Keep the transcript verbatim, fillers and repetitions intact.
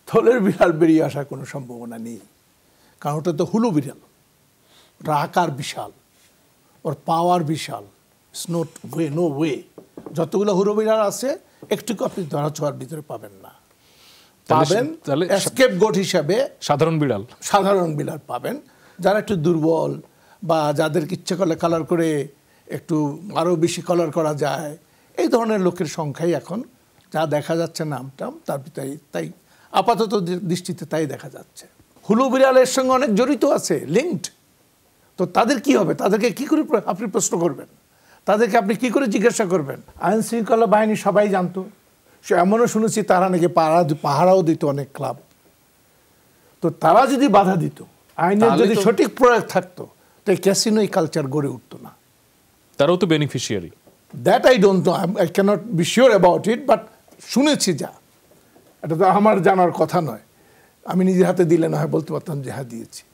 থলের বিড়াল বেরিয়ে আসার কোনো সম্ভাবনা নেই, কারণ ওটা তো হুলো বিড়াল, ওটা আকার বিশাল, ওর পাওয়ার বিশাল। It's not way, no way. যতগুলো হুলো বিড়াল আছে একটুকু আপনি ধরা ছোঁয়ার ভিতরে পাবেন না। পাবেন এসকেপ গোট হিসাবে সাধারণ বিড়াল, সাধারণ বিড়াল পাবেন, যারা একটু দুর্বল বা যাদের ইচ্ছে করলে কালার করে একটু আরও বেশি কালার করা যায়, এই ধরনের লোকের সংখ্যাই এখন যা দেখা যাচ্ছে নামটাম তার ভিতরে তাই আপাতত দৃষ্টিতে তাই দেখা যাচ্ছে। হুলো বিড়ালের সঙ্গে অনেক জড়িত আছে, লিঙ্কড। তো তাদের কি হবে? তাদেরকে কি করে আপনি প্রশ্ন করবেন? তাদেরকে আপনি কি করে জিজ্ঞাসা করবেন? আইন শৃঙ্খলা বাহিনী সবাই জানতো, সে এমনও শুনেছি তারা নাকি পাহারা পাহারাও দিত অনেক ক্লাব। তো তারা যদি বাধা দিত, আইনের যদি সঠিক প্রয়োগ থাকতো, তো ক্যাসিনো কালচার গড়ে উঠতো না। তারাও তো beneficiary. That I don't know, I cannot be sure about it, but শুনেছি যা, এটা তো আমার জানার কথা নয়। আমি নিজের হাতে দিলে না হয় বলতে পারতাম যে হ্যাঁ দিয়েছি।